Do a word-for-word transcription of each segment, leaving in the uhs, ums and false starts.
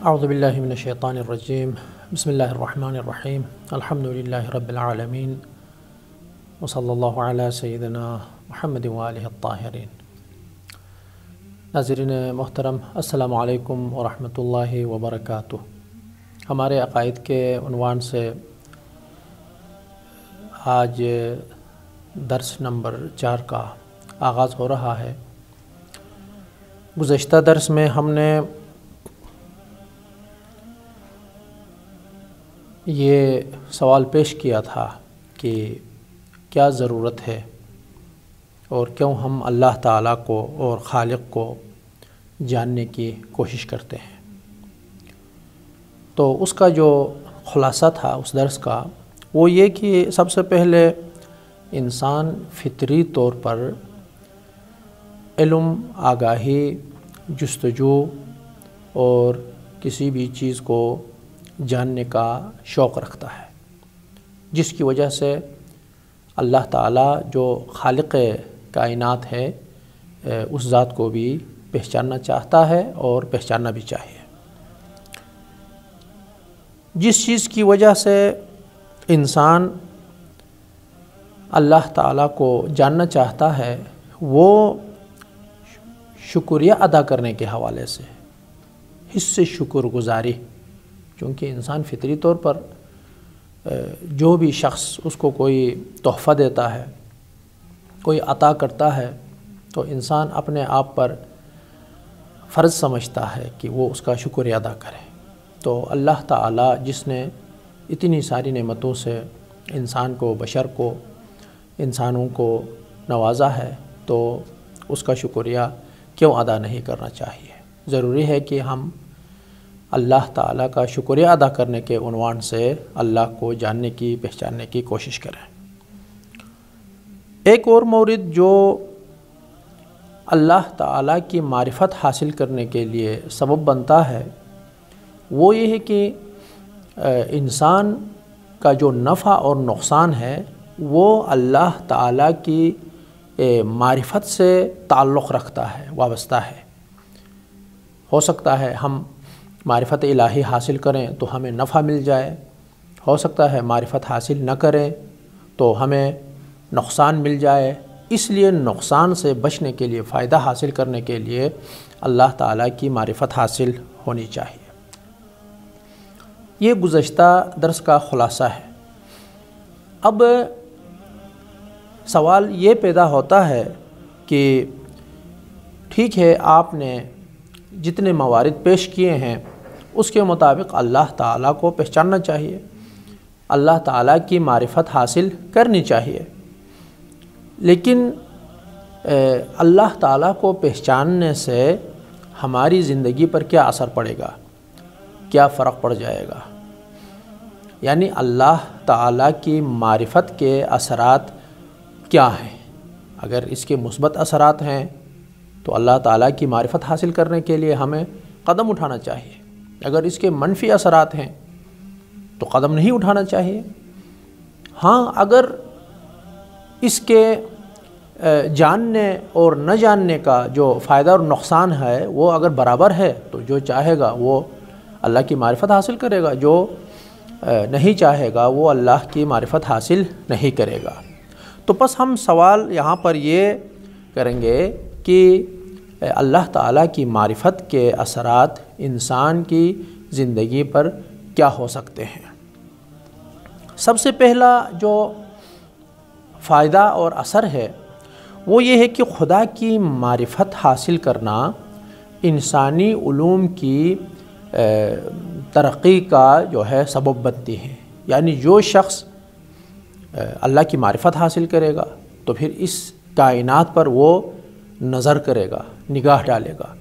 اعوذ باللہ من الشیطان الرجیم بسم اللہ الرحمن الرحیم الحمد للہ رب العالمین وصلی اللہ علی سیدنا محمد وآلہ الطاہرین۔ ناظرین محترم، السلام علیکم ورحمۃ اللہ وبرکاتہ۔ ہمارے عقائد کے عنوان سے آج درس نمبر چار کا آغاز ہو رہا ہے۔ گزشتہ درس میں ہم نے یہ سوال پیش کیا تھا کہ کیا ضرورت ہے اور کیوں ہم اللہ تعالیٰ کو اور خالق کو جاننے کی کوشش کرتے ہیں۔ تو اس کا جو خلاصہ تھا اس درس کا وہ یہ کہ سب سے پہلے انسان فطری طور پر علم، آگاہی، جستجو اور کسی بھی چیز کو جاننے کا شوق رکھتا ہے، جس کی وجہ سے اللہ تعالیٰ جو خالق کائنات ہے اس ذات کو بھی پہچاننا چاہتا ہے اور پہچاننا بھی چاہیے۔ جس چیز کی وجہ سے انسان اللہ تعالیٰ کو جاننا چاہتا ہے وہ شکریہ ادا کرنے کے حوالے سے، حس شکر گزاری، کیونکہ انسان فطری طور پر جو بھی شخص اس کو کوئی تحفہ دیتا ہے، کوئی عطا کرتا ہے، تو انسان اپنے آپ پر فرض سمجھتا ہے کہ وہ اس کا شکریہ ادا کرے۔ تو اللہ تعالیٰ جس نے اتنی ساری نعمتوں سے انسان کو، بشر کو، انسانوں کو نوازا ہے، تو اس کا شکریہ کیوں ادا نہیں کرنا چاہیے؟ ضروری ہے کہ ہم اللہ تعالیٰ کا شکریہ ادا کرنے کے عنوان سے اللہ کو جاننے کی، پہچاننے کی کوشش کریں۔ ایک اور مورد جو اللہ تعالیٰ کی معرفت حاصل کرنے کے لیے سبب بنتا ہے وہ یہ ہے کہ انسان کا جو نفع اور نقصان ہے وہ اللہ تعالیٰ کی معرفت سے تعلق رکھتا ہے، وابستہ ہے۔ ہو سکتا ہے ہم معرفت الہی حاصل کریں تو ہمیں نفع مل جائے، ہو سکتا ہے معرفت حاصل نہ کریں تو ہمیں نقصان مل جائے۔ اس لیے نقصان سے بچنے کے لیے، فائدہ حاصل کرنے کے لیے اللہ تعالیٰ کی معرفت حاصل ہونی چاہیے۔ یہ گزشتہ درس کا خلاصہ ہے۔ اب سوال یہ پیدا ہوتا ہے کہ ٹھیک ہے، آپ نے جتنے موارد پیش کیے ہیں اس کے مطابق اللہ تعالیٰ کو پہچاننا چاہیے، اللہ تعالیٰ کی معرفت حاصل کرنی چاہیے، لیکن اللہ تعالیٰ کو پہچاننے سے ہماری زندگی پر کیا اثر پڑے گا، کیا فرق پڑ جائے گا؟ یعنی اللہ تعالیٰ کی معرفت کے اثرات کیا ہیں؟ اگر اس کے مثبت اثرات ہیں تو اللہ تعالیٰ کی معرفت حاصل کرنے کے لیے ہمیں قدم اٹھانا چاہیے، اگر اس کے منفی اثرات ہیں تو قدم نہیں اٹھانا چاہیے۔ ہاں، اگر اس کے جاننے اور نہ جاننے کا جو فائدہ اور نقصان ہے وہ اگر برابر ہے تو جو چاہے گا وہ اللہ کی معرفت حاصل کرے گا، جو نہیں چاہے گا وہ اللہ کی معرفت حاصل نہیں کرے گا۔ تو پس ہم سوال یہاں پر یہ کریں گے کہ اللہ تعالیٰ کی معرفت کے اثرات انسان کی زندگی پر کیا ہو سکتے ہیں۔ سب سے پہلا جو فائدہ اور اثر ہے وہ یہ ہے کہ خدا کی معرفت حاصل کرنا انسانی علوم کی ترقی کا جو ہے سبب بنتی ہے۔ یعنی جو شخص اللہ کی معرفت حاصل کرے گا تو پھر اس کائنات پر وہ نظر کرے گا، نگاہ ڈالے گا۔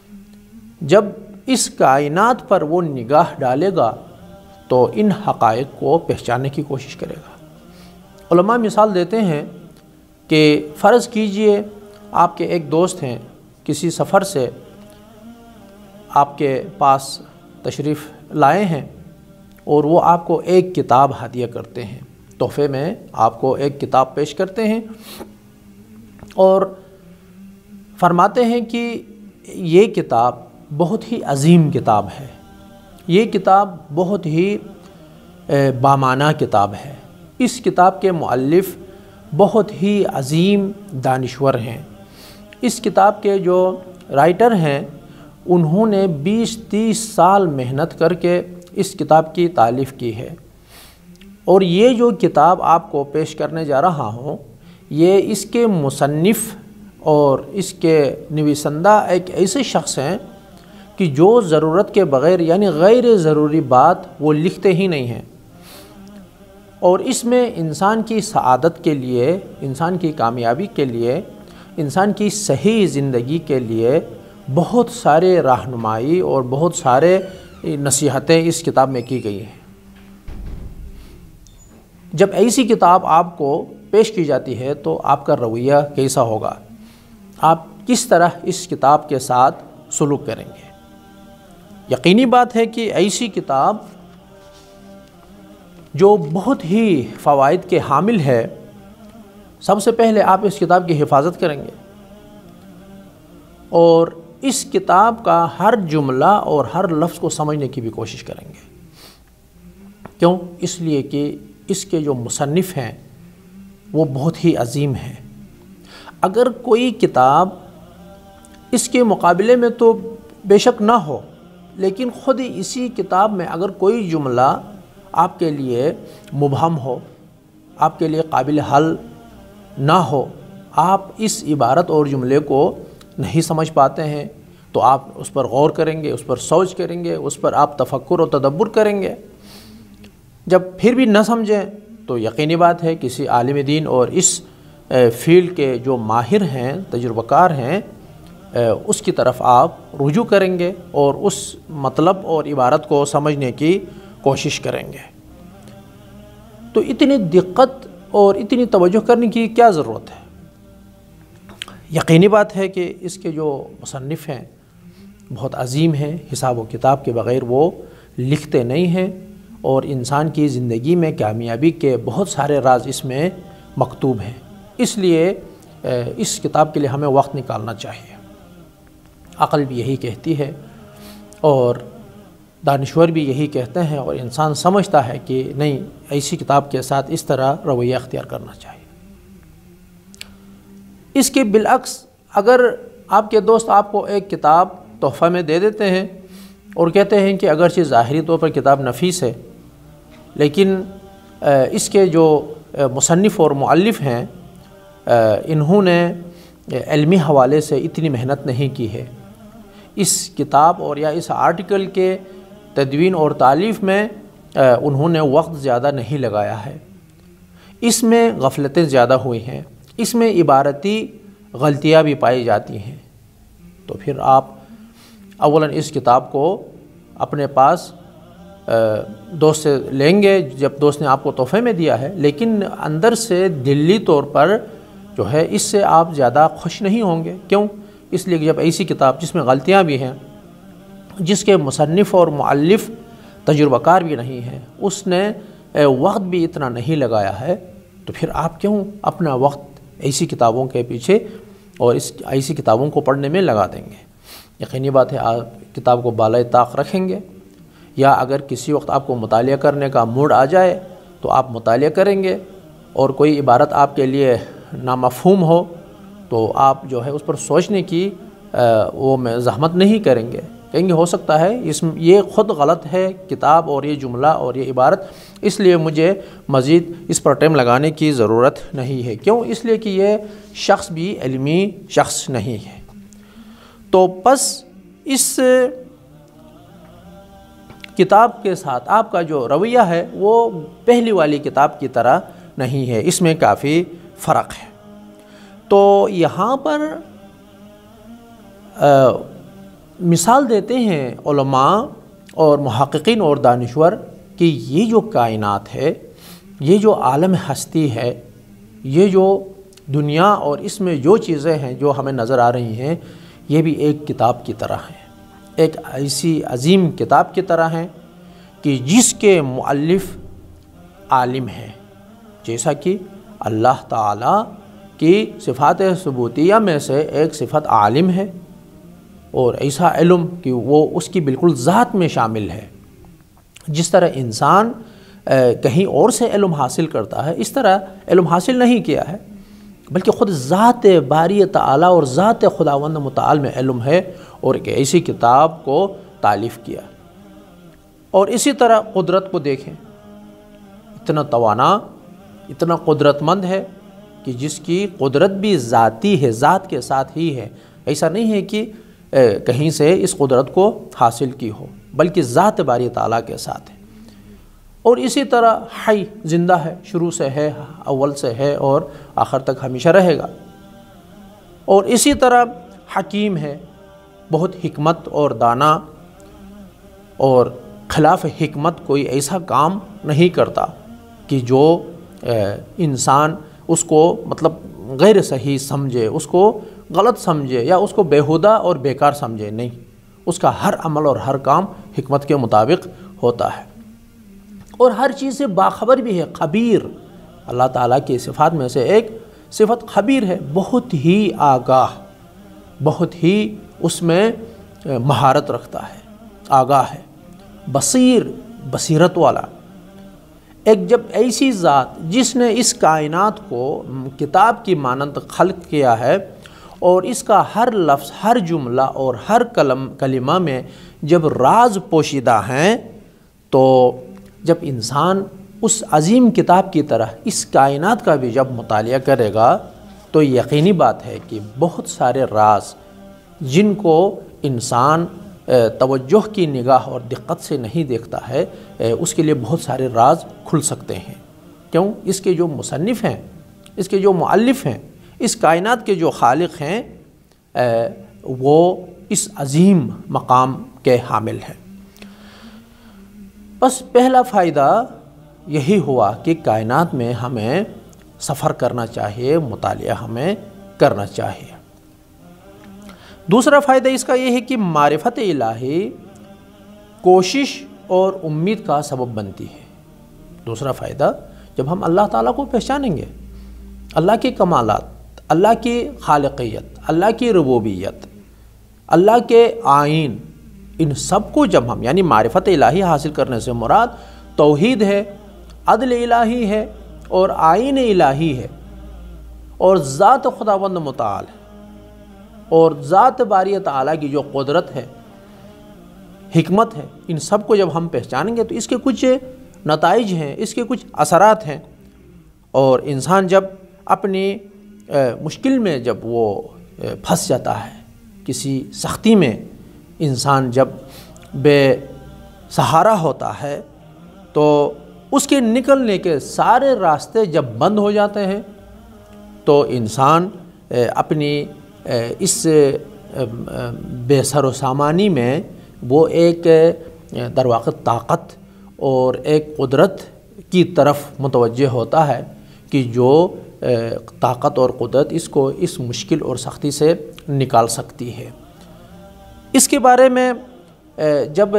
جب اس کائنات پر وہ نگاہ ڈالے گا تو ان حقائق کو پہچاننے کی کوشش کرے گا۔ علماء مثال دیتے ہیں کہ فرض کیجئے آپ کے ایک دوست ہیں، کسی سفر سے آپ کے پاس تشریف لائے ہیں اور وہ آپ کو ایک کتاب ہدیہ کرتے ہیں، تحفے میں آپ کو ایک کتاب پیش کرتے ہیں اور فرماتے ہیں کہ یہ کتاب بہت ہی عظیم کتاب ہے، یہ کتاب بہت ہی بامعنی کتاب ہے۔ اس کتاب کے مؤلف بہت ہی عظیم دانشور ہیں۔ اس کتاب کے جو رائٹر ہیں انہوں نے بیس تیس سال محنت کر کے اس کتاب کی تالیف کی ہے، اور یہ جو کتاب آپ کو پیش کرنے جا رہا ہوں یہ اس کے مصنف اور اس کے نویسندہ ایک ایسے شخص ہیں کہ جو ضرورت کے بغیر یعنی غیر ضروری بات وہ لکھتے ہی نہیں ہیں، اور اس میں انسان کی سعادت کے لیے، انسان کی کامیابی کے لیے، انسان کی صحیح زندگی کے لیے بہت سارے رہنمائی اور بہت سارے نصیحتیں اس کتاب میں کی گئی ہیں۔ جب ایسی کتاب آپ کو پیش کی جاتی ہے تو آپ کا رویہ کیسا ہوگا؟ آپ کس طرح اس کتاب کے ساتھ سلوک کریں گے؟ یقینی بات ہے کہ ایسی کتاب جو بہت ہی فوائد کے حامل ہے، سب سے پہلے آپ اس کتاب کی حفاظت کریں گے اور اس کتاب کا ہر جملہ اور ہر لفظ کو سمجھنے کی بھی کوشش کریں گے۔ کیوں؟ اس لیے کہ اس کے جو مصنف ہیں وہ بہت ہی عظیم ہیں۔ اگر کوئی کتاب اس کے مقابلے میں تو بے شک نہ ہو، لیکن خود اسی کتاب میں اگر کوئی جملہ آپ کے لیے مبہم ہو، آپ کے لیے قابل حل نہ ہو، آپ اس عبارت اور جملے کو نہیں سمجھ پاتے ہیں، تو آپ اس پر غور کریں گے، اس پر سوچ کریں گے، اس پر آپ تفکر و تدبر کریں گے۔ جب پھر بھی نہ سمجھیں تو یقینی بات ہے کسی عالم دین اور اس فیلڈ کے جو ماہر ہیں، تجربہ کار ہیں، اس کی طرف آپ رجوع کریں گے اور اس مطلب اور عبارت کو سمجھنے کی کوشش کریں گے۔ تو اتنی دقت اور اتنی توجہ کرنے کی کیا ضرورت ہے؟ یقینی بات ہے کہ اس کے جو مصنف ہیں بہت عظیم ہیں، حساب و کتاب کے بغیر وہ لکھتے نہیں ہیں، اور انسان کی زندگی میں کامیابی کے بہت سارے راز اس میں مکتوب ہیں۔ اس لیے اس کتاب کے لیے ہمیں وقت نکالنا چاہیے۔ عقل بھی یہی کہتی ہے اور دانشور بھی یہی کہتے ہیں، اور انسان سمجھتا ہے کہ نہیں، ایسی کتاب کے ساتھ اس طرح رویہ اختیار کرنا چاہیے۔ اس کے بالعکس اگر آپ کے دوست آپ کو ایک کتاب تحفہ میں دے دیتے ہیں اور کہتے ہیں کہ اگرچہ ظاہری طور پر کتاب نفیس ہے، لیکن اس کے جو مصنف اور مؤلف ہیں انہوں نے علمی حوالے سے اتنی محنت نہیں کی ہے، اس کتاب اور یا اس آرٹیکل کے تدوین اور تالیف میں انہوں نے وقت زیادہ نہیں لگایا ہے، اس میں غفلتیں زیادہ ہوئی ہیں، اس میں عبارتی غلطیاں بھی پائی جاتی ہیں، تو پھر آپ اولاً اس کتاب کو اپنے پاس دوست سے لیں گے جب دوست نے آپ کو تحفے میں دیا ہے، لیکن اندر سے دلی طور پر جو ہے اس سے آپ زیادہ خوش نہیں ہوں گے۔ کیوں؟ اس لیے کہ جب ایسی کتاب جس میں غلطیاں بھی ہیں، جس کے مصنف اور مؤلف تجربہ کار بھی نہیں ہیں، اس نے وقت بھی اتنا نہیں لگایا ہے، تو پھر آپ کیوں اپنا وقت ایسی کتابوں کے پیچھے اور اس ایسی کتابوں کو پڑھنے میں لگا دیں گے؟ یقینی بات ہے آپ کتاب کو بالائے طاق رکھیں گے، یا اگر کسی وقت آپ کو مطالعہ کرنے کا موڈ آ جائے تو آپ مطالعہ کریں گے، اور کوئی عبارت آپ کے لیے نامفہوم ہو تو آپ جو ہے اس پر سوچنے کی وہ میں زحمت نہیں کریں گے، کہیں گے ہو سکتا ہے اس یہ خود غلط ہے کتاب اور یہ جملہ اور یہ عبارت، اس لیے مجھے مزید اس پر ٹائم لگانے کی ضرورت نہیں ہے۔ کیوں؟ اس لیے کہ یہ شخص بھی علمی شخص نہیں ہے۔ تو پس اس کتاب کے ساتھ آپ کا جو رویہ ہے وہ پہلی والی کتاب کی طرح نہیں ہے، اس میں کافی فرق ہے۔ تو یہاں پر مثال دیتے ہیں علماء اور محققین اور دانشور کہ یہ جو کائنات ہے، یہ جو عالم ہستی ہے، یہ جو دنیا اور اس میں جو چیزیں ہیں جو ہمیں نظر آ رہی ہیں، یہ بھی ایک کتاب کی طرح ہیں، ایک ایسی عظیم کتاب کی طرح ہیں کہ جس کے مؤلف عالم ہیں، جیسا کہ اللہ تعالیٰ کی صفات ثبوتیہ میں سے ایک صفت عالم ہے، اور ایسا علم کہ وہ اس کی بالکل ذات میں شامل ہے، جس طرح انسان کہیں اور سے علم حاصل کرتا ہے، اس طرح علم حاصل نہیں کیا ہے، بلکہ خود ذات باری تعالیٰ اور ذات خداوند متعال میں علم ہے، اور ایک ایسی کتاب کو تالیف کیا۔ اور اسی طرح قدرت کو دیکھیں، اتنا توانا، اتنا قدرت مند ہے کہ جس کی قدرت بھی ذاتی ہے، ذات کے ساتھ ہی ہے، ایسا نہیں ہے کہ کہیں سے اس قدرت کو حاصل کی ہو، بلکہ ذات باری تعالیٰ کے ساتھ ہے۔ اور اسی طرح حی، زندہ ہے، شروع سے ہے، اول سے ہے اور آخر تک ہمیشہ رہے گا۔ اور اسی طرح حکیم ہے، بہت حکمت اور دانا، اور خلاف حکمت کوئی ایسا کام نہیں کرتا کہ جو انسان اس کو مطلب غیر صحیح سمجھے، اس کو غلط سمجھے یا اس کو بیہودہ اور بیکار سمجھے، نہیں، اس کا ہر عمل اور ہر کام حکمت کے مطابق ہوتا ہے۔ اور ہر چیز سے باخبر بھی ہے، خبیر، اللہ تعالیٰ کی صفات میں سے ایک صفت خبیر ہے، بہت ہی آگاہ، بہت ہی اس میں مہارت رکھتا ہے، آگاہ ہے، بصیر، بصیرت والا۔ ایک جب ایسی ذات جس نے اس کائنات کو کتاب کی مانند خلق کیا ہے، اور اس کا ہر لفظ، ہر جملہ اور ہر کلم کلمہ میں جب راز پوشیدہ ہیں، تو جب انسان اس عظیم کتاب کی طرح اس کائنات کا بھی جب مطالعہ کرے گا، تو یقینی بات ہے کہ بہت سارے راز جن کو انسان توجہ کی نگاہ اور دقت سے نہیں دیکھتا ہے، اس کے لیے بہت سارے راز کھل سکتے ہیں۔ کیوں؟ اس کے جو مصنف ہیں، اس کے جو مؤلف ہیں، اس کائنات کے جو خالق ہیں، وہ اس عظیم مقام کے حامل ہیں۔ بس پہلا فائدہ یہی ہوا کہ کائنات میں ہمیں سفر کرنا چاہیے، مطالعہ ہمیں کرنا چاہیے۔ دوسرا فائدہ اس کا یہ ہے کہ معرفت الہی کوشش اور امید کا سبب بنتی ہے۔ دوسرا فائدہ، جب ہم اللہ تعالیٰ کو پہچانیں گے، اللہ کے کمالات، اللہ کی خالقیت، اللہ کی ربوبیت، اللہ کے آئین، ان سب کو جب ہم، یعنی معرفت الہی حاصل کرنے سے مراد توحید ہے، عدل الہی ہے اور آئین الہی ہے، اور ذات خداوند متعال ہے، اور ذات باری تعالیٰ کی جو قدرت ہے، حکمت ہے، ان سب کو جب ہم پہچانیں گے تو اس کے کچھ نتائج ہیں، اس کے کچھ اثرات ہیں۔ اور انسان جب اپنی مشکل میں جب وہ پھنس جاتا ہے، کسی سختی میں انسان جب بے سہارا ہوتا ہے، تو اس کے نکلنے کے سارے راستے جب بند ہو جاتے ہیں، تو انسان اپنی اس بے سر و سامانی میں وہ ایک در واقع طاقت اور ایک قدرت کی طرف متوجہ ہوتا ہے کہ جو طاقت اور قدرت اس کو اس مشکل اور سختی سے نکال سکتی ہے۔ اس کے بارے میں جب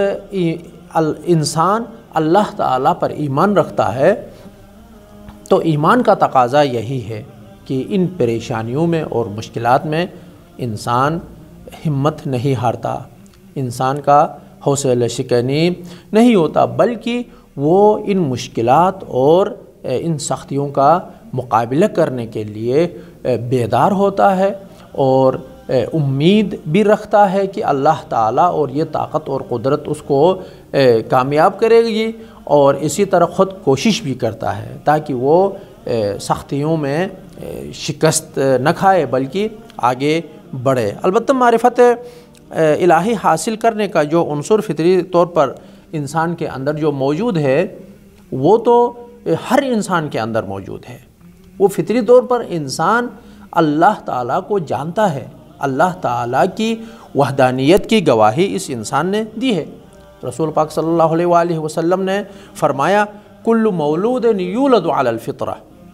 انسان اللہ تعالیٰ پر ایمان رکھتا ہے، تو ایمان کا تقاضا یہی ہے کہ ان پریشانیوں میں اور مشکلات میں انسان ہمت نہیں ہارتا، انسان کا حوصلہ شکنی نہیں ہوتا، بلکہ وہ ان مشکلات اور ان سختیوں کا مقابلہ کرنے کے لیے بیدار ہوتا ہے، اور امید بھی رکھتا ہے کہ اللہ تعالیٰ اور یہ طاقت اور قدرت اس کو کامیاب کرے گی، اور اسی طرح خود کوشش بھی کرتا ہے تاکہ وہ سختیوں میں شکست نہ کھائے بلکہ آگے بڑھے۔ البتہ معرفت الہی حاصل کرنے کا جو عنصر فطری طور پر انسان کے اندر جو موجود ہے، وہ تو ہر انسان کے اندر موجود ہے۔ وہ فطری طور پر انسان اللہ تعالیٰ کو جانتا ہے، اللہ تعالیٰ کی وحدانیت کی گواہی اس انسان نے دی ہے۔ رسول پاک صلی اللہ علیہ وآلہ وسلم نے فرمایا، کل مولود یولد علی الفطرہ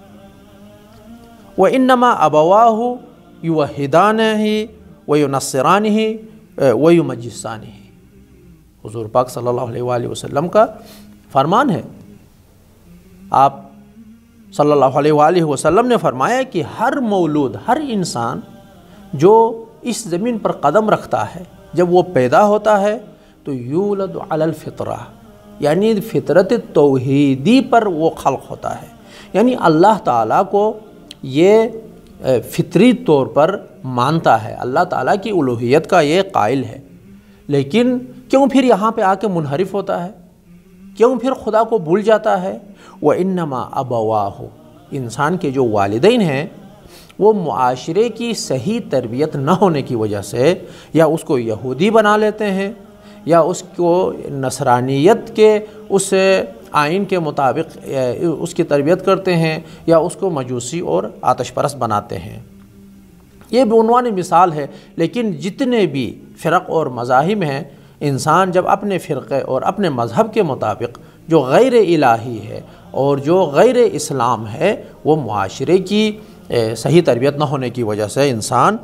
وانما ابواہ یوحدانہ وینصرانہ ویمجسانہ۔ حضور پاک صلی اللہ علیہ وآلہ وسلم کا فرمان ہے، آپ صلی اللہ علیہ وآلہ وسلم نے فرمایا کہ ہر مولود، ہر انسان جو اس زمین پر قدم رکھتا ہے، جب وہ پیدا ہوتا ہے تو یولد علی الفطرہ، یعنی فطرت توحیدی پر وہ خلق ہوتا ہے، یعنی اللہ تعالیٰ کو یہ فطری طور پر مانتا ہے، اللہ تعالیٰ کی الوہیت کا یہ قائل ہے، لیکن کیوں پھر یہاں پہ آ کے منحرف ہوتا ہے؟ کیوں پھر خدا کو بھول جاتا ہے؟ وَإِنَّمَا أَبَوَاهُ، انسان کے جو والدین ہیں وہ معاشرے کی صحیح تربیت نہ ہونے کی وجہ سے یا اس کو یہودی بنا لیتے ہیں یا اس کو نصرانیت کے اس آئین کے مطابق اس کی تربیت کرتے ہیں یا اس کو مجوسی اور آتش پرست بناتے ہیں۔ یہ بعنوان مثال ہے، لیکن جتنے بھی فرق اور مذاہب ہیں، انسان جب اپنے فرقے اور اپنے مذہب کے مطابق جو غیر الہی ہے اور جو غیر اسلام ہے وہ معاشرے کی صحیح تربیت نہ ہونے کی وجہ سے انسان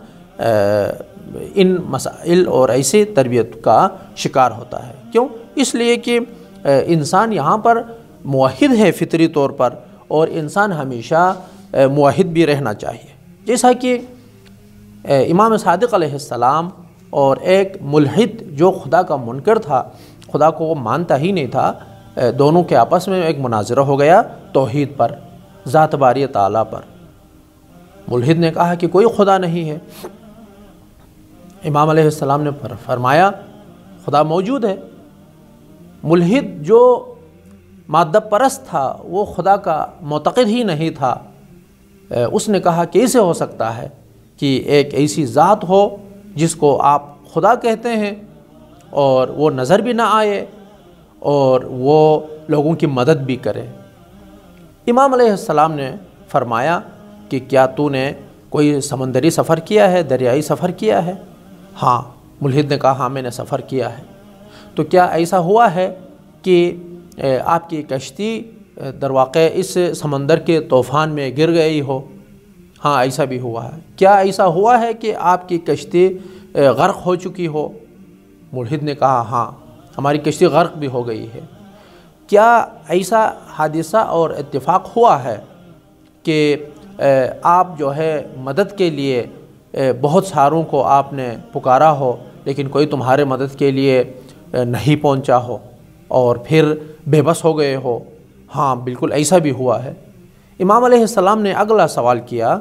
ان مسائل اور ایسی تربیت کا شکار ہوتا ہے۔ کیوں؟ اس لیے کہ انسان یہاں پر موحد ہے فطری طور پر، اور انسان ہمیشہ موحد بھی رہنا چاہیے، جیسا کہ امام صادق علیہ السلام اور ایک ملحد جو خدا کا منکر تھا، خدا کو وہ مانتا ہی نہیں تھا، دونوں کے آپس میں ایک مناظرہ ہو گیا توحید پر، ذات باری تعالیٰ پر۔ ملحد نے کہا کہ کوئی خدا نہیں ہے، امام علیہ السلام نے فرمایا خدا موجود ہے۔ ملحد جو مادہ پرست تھا، وہ خدا کا معتقد ہی نہیں تھا، اس نے کہا کیسے ہو سکتا ہے کہ ایک ایسی ذات ہو جس کو آپ خدا کہتے ہیں اور وہ نظر بھی نہ آئے اور وہ لوگوں کی مدد بھی کرے۔ امام علیہ السلام نے فرمایا کہ کیا تو نے کوئی سمندری سفر کیا ہے، دریائی سفر کیا ہے؟ ہاں، ملحد نے کہا ہاں میں نے سفر کیا ہے۔ تو کیا ایسا ہوا ہے کہ آپ کی کشتی در واقع اس سمندر کے طوفان میں گر گئی ہو؟ ہاں ایسا بھی ہوا ہے۔ کیا ایسا ہوا ہے کہ آپ کی کشتی غرق ہو چکی ہو؟ ملحد نے کہا ہاں ہماری کشتی غرق بھی ہو گئی ہے۔ کیا ایسا حادثہ اور اتفاق ہوا ہے کہ آپ جو ہے مدد کے لیے بہت ساروں کو آپ نے پکارا ہو لیکن کوئی تمہارے مدد کے لیے نہیں پہنچا ہو اور پھر بے بس ہو گئے ہو؟ ہاں بالکل ایسا بھی ہوا ہے۔ امام علیہ السلام نے اگلا سوال کیا،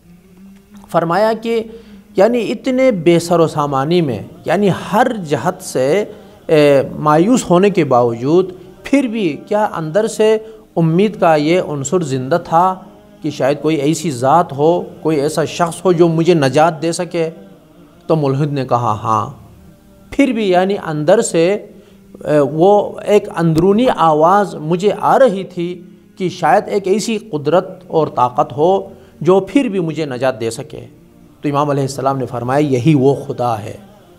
فرمایا کہ یعنی اتنے بے سر و سامانی میں، یعنی ہر جہت سے مایوس ہونے کے باوجود پھر بھی کیا اندر سے امید کا یہ عنصر زندہ تھا کہ شاید کوئی ایسی ذات ہو، کوئی ایسا شخص ہو جو مجھے نجات دے سکے؟ تو ملحد نے کہا ہاں۔ پھر بھی یعنی اندر سے وہ ایک اندرونی آواز مجھے آ رہی تھی کہ شاید ایک ایسی قدرت اور طاقت ہو جو پھر بھی مجھے نجات دے سکے۔ تو امام علیہ السلام نے فرمایا یہی وہ خدا ہے،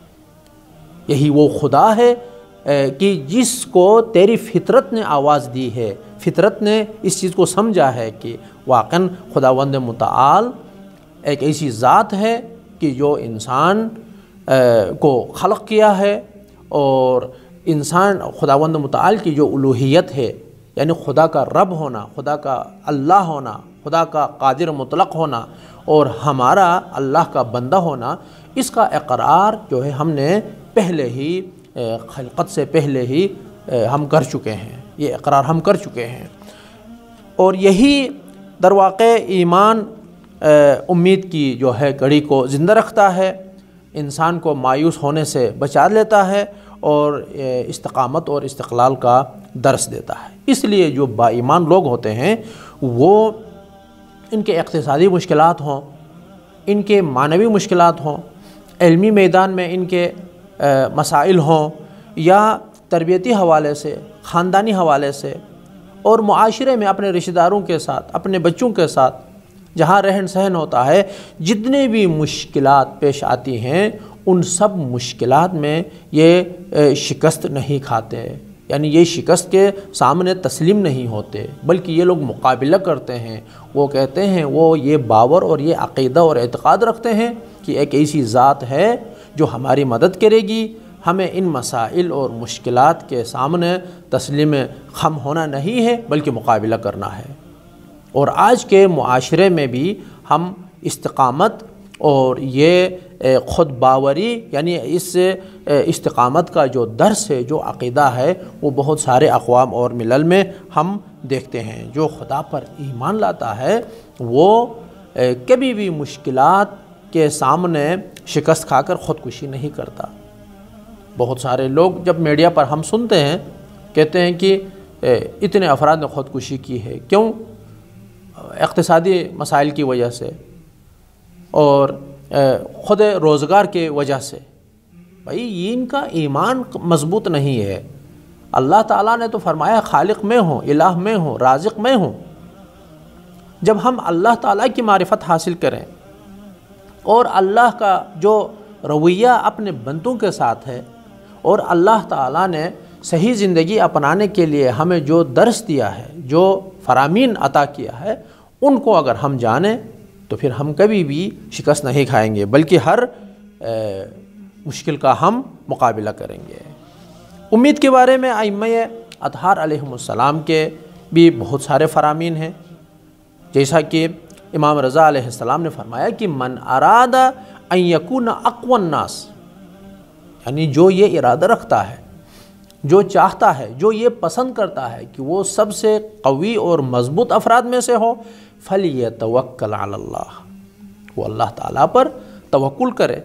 یہی وہ خدا ہے کہ جس کو تیری فطرت نے آواز دی ہے، فطرت نے اس چیز کو سمجھا ہے کہ واقعاً خداوند متعال ایک ایسی ذات ہے کہ جو انسان کو خلق کیا ہے، اور انسان خداوند متعال کی جو الوہیت ہے، یعنی خدا کا رب ہونا، خدا کا اللہ ہونا، خدا کا قادر مطلق ہونا اور ہمارا اللہ کا بندہ ہونا، اس کا اقرار جو ہے ہم نے پہلے ہی خلقت سے پہلے ہی ہم کر چکے ہیں، یہ اقرار ہم کر چکے ہیں۔ اور یہی در واقع ایمان امید کی جو ہے کڑی کو زندہ رکھتا ہے، انسان کو مایوس ہونے سے بچا لیتا ہے اور استقامت اور استقلال کا درس دیتا ہے۔ اس لیے جو با ایمان لوگ ہوتے ہیں وہ ان کے اقتصادی مشکلات ہوں، ان کے معنوی مشکلات ہوں، علمی میدان میں ان کے مسائل ہوں، یا تربیتی حوالے سے، خاندانی حوالے سے، اور معاشرے میں اپنے رشتہ داروں کے ساتھ، اپنے بچوں کے ساتھ جہاں رہن سہن ہوتا ہے، جتنے بھی مشکلات پیش آتی ہیں ان سب مشکلات میں یہ شکست نہیں کھاتے، یعنی یہ شکست کے سامنے تسلیم نہیں ہوتے، بلکہ یہ لوگ مقابلہ کرتے ہیں۔ وہ کہتے ہیں، وہ یہ باور اور یہ عقیدہ اور اعتقاد رکھتے ہیں کہ ایک ایسی ذات ہے جو ہماری مدد کرے گی، ہمیں ان مسائل اور مشکلات کے سامنے تسلیم خم ہونا نہیں ہے بلکہ مقابلہ کرنا ہے۔ اور آج کے معاشرے میں بھی ہم استقامت اور یہ خود باوری یعنی اس استقامت کا جو درس ہے، جو عقیدہ ہے، وہ بہت سارے اقوام اور ملل میں ہم دیکھتے ہیں۔ جو خدا پر ایمان لاتا ہے وہ کبھی بھی مشکلات کے سامنے شکست کھا کر خودکشی نہیں کرتا۔ بہت سارے لوگ جب میڈیا پر ہم سنتے ہیں، کہتے ہیں کہ اتنے افراد نے خودکشی کی ہے، کیوں؟ اقتصادی مسائل کی وجہ سے اور خود روزگار کی وجہ سے۔ بھائی ان کا ایمان مضبوط نہیں ہے۔ اللہ تعالیٰ نے تو فرمایا خالق میں ہوں، الہ میں ہوں، رازق میں ہوں۔ جب ہم اللہ تعالیٰ کی معرفت حاصل کریں اور اللہ کا جو رویہ اپنے بندوں کے ساتھ ہے، اور اللہ تعالیٰ نے صحیح زندگی اپنانے کے لیے ہمیں جو درس دیا ہے، جو فرامین عطا کیا ہے، ان کو اگر ہم جانیں تو پھر ہم کبھی بھی شکست نہیں کھائیں گے، بلکہ ہر مشکل کا ہم مقابلہ کریں گے۔ امید کے بارے میں ائمہ اطہار علیہم السلام کے بھی بہت سارے فرامین ہیں، جیسا کہ امام رضا علیہ السلام نے فرمایا کہ من اراد ان یکون اقوی الناس، یعنی جو یہ ارادہ رکھتا ہے، جو چاہتا ہے، جو یہ پسند کرتا ہے کہ وہ سب سے قوی اور مضبوط افراد میں سے ہو، فَلْيَتَوَكَّلْ عَلَى اللَّهِ، وہ اللہ تعالیٰ پر توکل کرے۔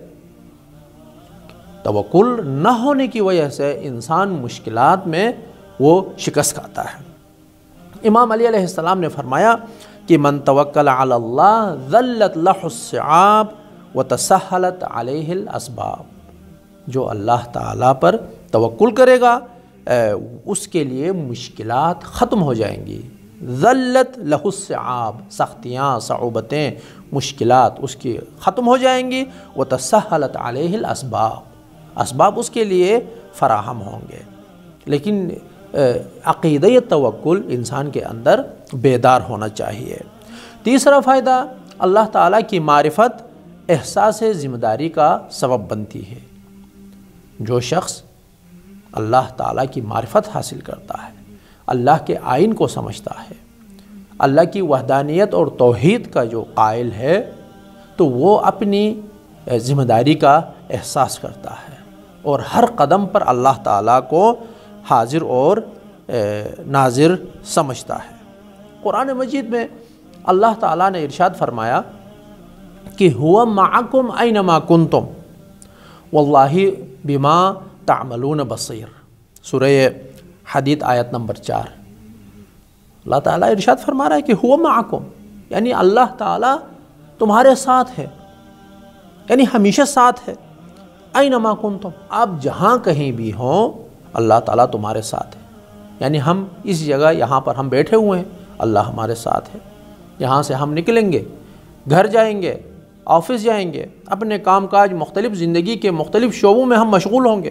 توکل نہ ہونے کی وجہ سے انسان مشکلات میں وہ شکست کھاتا ہے۔ امام علی علیہ السلام نے فرمایا کہ من توکل علی اللہ ذلت لہ الصعاب وتسہلت علیہ الاسباب، جو اللہ تعالیٰ پر توکل کرے گا اس کے لیے مشکلات ختم ہو جائیں گی۔ ذلت لہ الصعاب، سختیاں، صعوبتیں، مشکلات اس کی ختم ہو جائیں گی۔ وتسہلت علیہ الاسباب، اسباب اس کے لیے فراہم ہوں گے۔ لیکن عقیدہ توکل انسان کے اندر بیدار ہونا چاہیے۔ تیسرا فائدہ، اللہ تعالیٰ کی معرفت احساس ذمہ داری کا سبب بنتی ہے۔ جو شخص اللہ تعالیٰ کی معرفت حاصل کرتا ہے، اللہ کے آئین کو سمجھتا ہے، اللہ کی وحدانیت اور توحید کا جو قائل ہے، تو وہ اپنی ذمہ داری کا احساس کرتا ہے اور ہر قدم پر اللہ تعالیٰ کو حاضر اور ناظر سمجھتا ہے۔ قرآن مجید میں اللہ تعالیٰ نے ارشاد فرمایا کہ هو معکم اینما کنتم واللہ بما تعملون بصیر، سورہ حدید آیت نمبر چار۔ اللہ تعالیٰ ارشاد فرما رہا ہے کہ هو معکم، یعنی اللہ تعالیٰ تمہارے ساتھ ہے، یعنی ہمیشہ ساتھ ہے۔ اینما کنتم، آپ جہاں کہیں بھی ہوں اللہ تعالیٰ تمہارے ساتھ ہے۔ یعنی ہم اس جگہ یہاں پر ہم بیٹھے ہوئے ہیں، اللہ ہمارے ساتھ ہے۔ یہاں سے ہم نکلیں گے، گھر جائیں گے، آفس جائیں گے، اپنے کام کاج مختلف زندگی کے مختلف شعبوں میں ہم مشغول ہوں گے،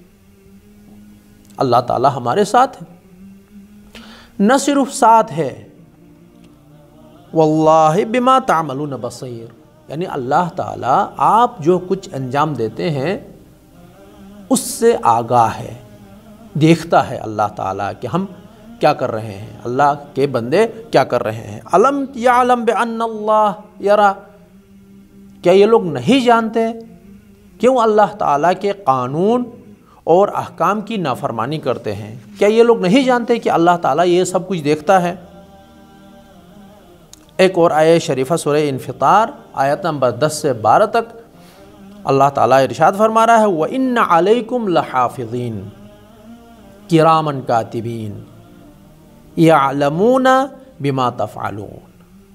اللہ تعالیٰ ہمارے ساتھ ہے۔ نہ صرف ساتھ ہے، واللہ بما تعملون بصیر، یعنی اللہ تعالیٰ آپ جو کچھ انجام دیتے ہیں اس سے آگاہ ہے، دیکھتا ہے اللہ تعالیٰ کہ ہم کیا کر رہے ہیں، اللہ کے بندے کیا کر رہے ہیں۔ الم یعلم بان اللہ یرا، کیا یہ لوگ نہیں جانتے کیوں اللہ تعالیٰ کے قانون اور احکام کی نافرمانی کرتے ہیں؟ کیا یہ لوگ نہیں جانتے کہ اللہ تعالیٰ یہ سب کچھ دیکھتا ہے؟ ایک اور آیت شریفہ سورہ انفطار آیت نمبر دس سے بارہ تک اللہ تعالیٰ ارشاد فرما رہا ہے وَإِنَّ عَلَيْكُمْ لَحَافِظِينَ كِرَامًا كَاتِبِينَ يَعْلَمُونَ بِمَا تَفْعَلُونَ۔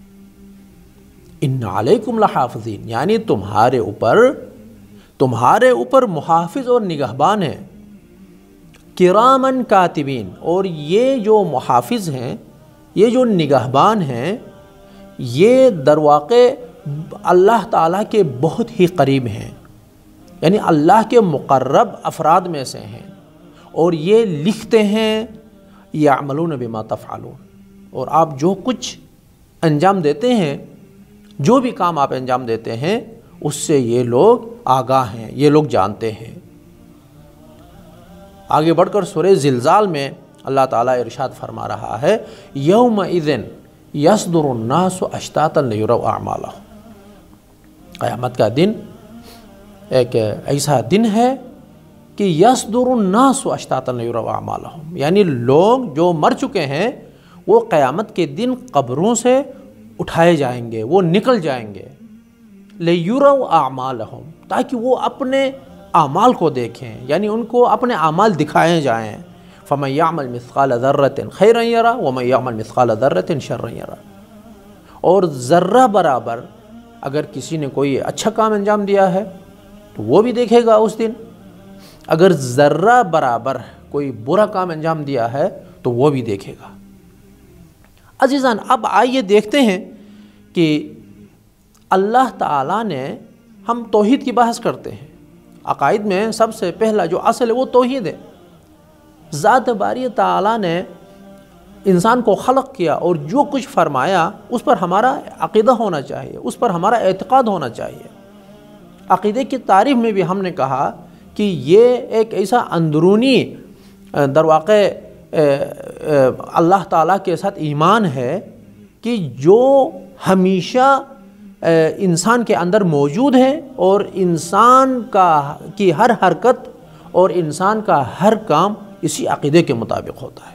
ان علیکم لحافظین، یعنی تمہارے اوپر تمہارے اوپر محافظ اور نگہبان ہیں، کرامن کاتبین، اور یہ جو محافظ ہیں، یہ جو نگہبان ہیں، یہ در واقع اللہ تعالیٰ کے بہت ہی قریب ہیں، یعنی اللہ کے مقرب افراد میں سے ہیں، اور یہ لکھتے ہیں یعملون بما تفعلون، اور آپ جو کچھ انجام دیتے ہیں، جو بھی کام آپ انجام دیتے ہیں اس سے یہ لوگ آگاہ ہیں، یہ لوگ جانتے ہیں۔ آگے بڑھ کر سورہ زلزال میں اللہ تعالیٰ ارشاد فرما رہا ہے یومئذ یصدر الناس اشتاتا لیروا اعمالہم، قیامت کا دن ایک ایسا دن ہے کہ یصدر الناس اشتاتا لیروا اعمالہم، یعنی لوگ جو مر چکے ہیں وہ قیامت کے دن قبروں سے اٹھائے جائیں گے، وہ نکل جائیں گے، لیروا اعمالہم، تاکہ وہ اپنے اعمال کو دیکھیں، یعنی ان کو اپنے اعمال دکھائے جائیں۔ فمن یعمل مثقال ذرۃ خیرا یرہ ومن یعمل مثقال ذرۃ شرا یرہ، اور ذرہ برابر اگر کسی نے کوئی اچھا کام انجام دیا ہے تو وہ بھی دیکھے گا اس دن، اگر ذرہ برابر کوئی برا کام انجام دیا ہے تو وہ بھی دیکھے گا۔ عزیزان، اب آئیے دیکھتے ہیں کہ اللہ تعالیٰ نے، ہم توحید کی بحث کرتے ہیں، عقائد میں سب سے پہلا جو اصل ہے وہ توحید ہے۔ ذات باری تعالیٰ نے انسان کو خلق کیا اور جو کچھ فرمایا اس پر ہمارا عقیدہ ہونا چاہیے، اس پر ہمارا اعتقاد ہونا چاہیے۔ عقیدے کی تعریف میں بھی ہم نے کہا کہ یہ ایک ایسا اندرونی در واقع اللہ تعالیٰ کے ساتھ ایمان ہے کہ جو ہمیشہ انسان کے اندر موجود ہے، اور انسان کا کی ہر حرکت اور انسان کا ہر کام اسی عقیدے کے مطابق ہوتا ہے۔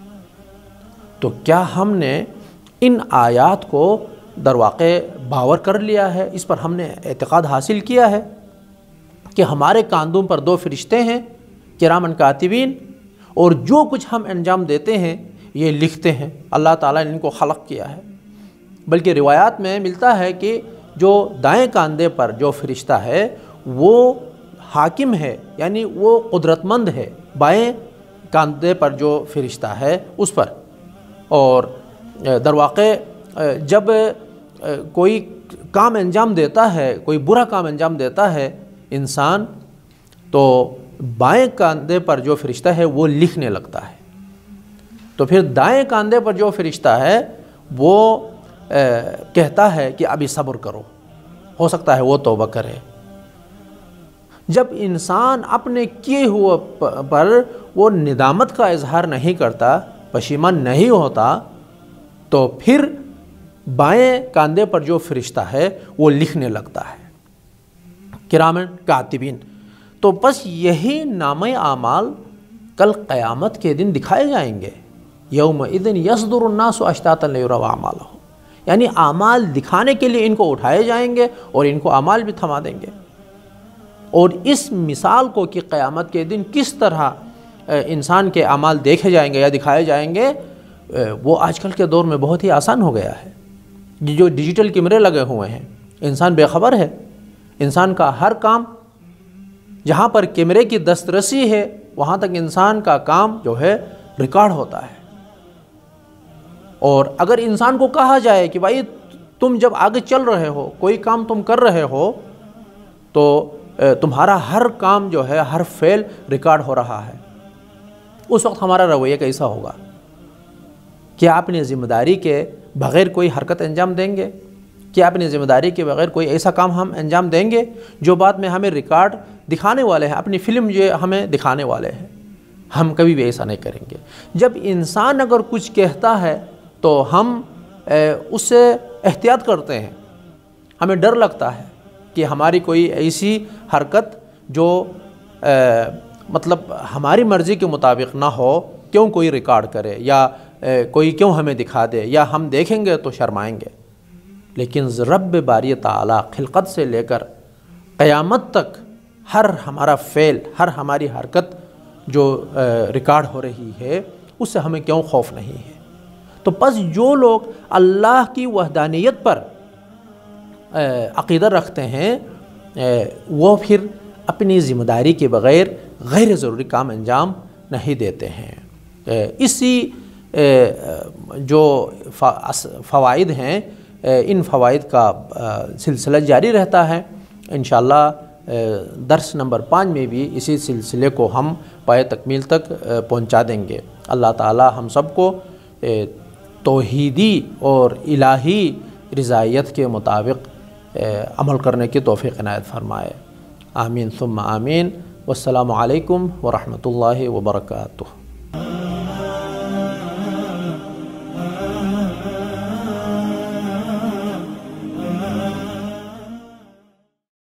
تو کیا ہم نے ان آیات کو در واقع باور کر لیا ہے، اس پر ہم نے اعتقاد حاصل کیا ہے کہ ہمارے کاندھوں پر دو فرشتے ہیں کرامن کاتبین، اور جو کچھ ہم انجام دیتے ہیں یہ لکھتے ہیں، اللہ تعالیٰ نے ان کو خلق کیا ہے۔ بلکہ روایات میں ملتا ہے کہ جو دائیں کاندھے پر جو فرشتہ ہے وہ حاکم ہے، یعنی وہ قدرت مند ہے، بائیں کاندھے پر جو فرشتہ ہے اس پر۔ اور در واقع جب کوئی کام انجام دیتا ہے، کوئی برا کام انجام دیتا ہے انسان، تو بائیں کاندھے پر جو فرشتہ ہے وہ لکھنے لگتا ہے، تو پھر دائیں کاندھے پر جو فرشتہ ہے وہ کہتا ہے کہ ابھی صبر کرو، ہو سکتا ہے وہ توبہ کرے۔ جب انسان اپنے کیے ہوئے پر وہ ندامت کا اظہار نہیں کرتا، پشیمان نہیں ہوتا، تو پھر بائیں کاندھے پر جو فرشتہ ہے وہ لکھنے لگتا ہے، کرامن کاتبین۔ تو بس یہی نامہ اعمال کل قیامت کے دن دکھائے جائیں گے، یومئذ یصدر الناس اشتاتا لیروا اعمالہم، یعنی اعمال دکھانے کے لیے ان کو اٹھائے جائیں گے اور ان کو اعمال بھی تھما دیں گے۔ اور اس مثال کو کہ قیامت کے دن کس طرح انسان کے اعمال دیکھے جائیں گے یا دکھائے جائیں گے، وہ آج کل کے دور میں بہت ہی آسان ہو گیا ہے۔ جو ڈیجیٹل کیمرے لگے ہوئے ہیں، انسان بے خبر ہے، انسان کا ہر کام جہاں پر کیمرے کی دسترسی ہے وہاں تک انسان کا کام جو ہے ریکارڈ ہوتا ہے۔ اور اگر انسان کو کہا جائے کہ بھائی تم جب آگے چل رہے ہو، کوئی کام تم کر رہے ہو، تو تمہارا ہر کام جو ہے، ہر فعل ریکارڈ ہو رہا ہے، اس وقت ہمارا رویہ کیسا ہوگا؟ کیا اپنی ذمہ داری کے بغیر کوئی حرکت انجام دیں گے؟ کیا اپنی ذمہ داری کے بغیر کوئی ایسا کام ہم انجام دیں گے جو بعد میں ہمیں ریکارڈ دکھانے والے ہیں، اپنی فلم جو ہمیں دکھانے والے ہیں؟ ہم کبھی بھی ایسا نہیں کریں گے۔ جب انسان اگر کچھ کہتا ہے تو ہم اس سے احتیاط کرتے ہیں، ہمیں ڈر لگتا ہے کہ ہماری کوئی ایسی حرکت جو مطلب ہماری مرضی کے مطابق نہ ہو، کیوں کوئی ریکارڈ کرے، یا کوئی کیوں ہمیں دکھا دے، یا ہم دیکھیں گے تو شرمائیں گے۔ لیکن رب باری تعالیٰ خلقت سے لے کر قیامت تک ہر ہمارا فعل، ہر ہماری حرکت جو ریکارڈ ہو رہی ہے، اس سے ہمیں کیوں خوف نہیں ہے؟ تو پس جو لوگ اللہ کی وحدانیت پر عقیدہ رکھتے ہیں، وہ پھر اپنی ذمہ داری کے بغیر غیر ضروری کام انجام نہیں دیتے ہیں۔ اسی جو فوائد ہیں، ان فوائد کا سلسلہ جاری رہتا ہے۔ انشاءاللہ درس نمبر پانچ میں بھی اسی سلسلے کو ہم پائے تکمیل تک پہنچا دیں گے۔ اللہ تعالی ہم سب کو توحیدی اور الہی رضایت کے مطابق عمل کرنے کی توفیق عنایت فرمائے۔ آمین ثم آمین۔ والسلام علیکم ورحمۃ اللہ وبرکاتہ۔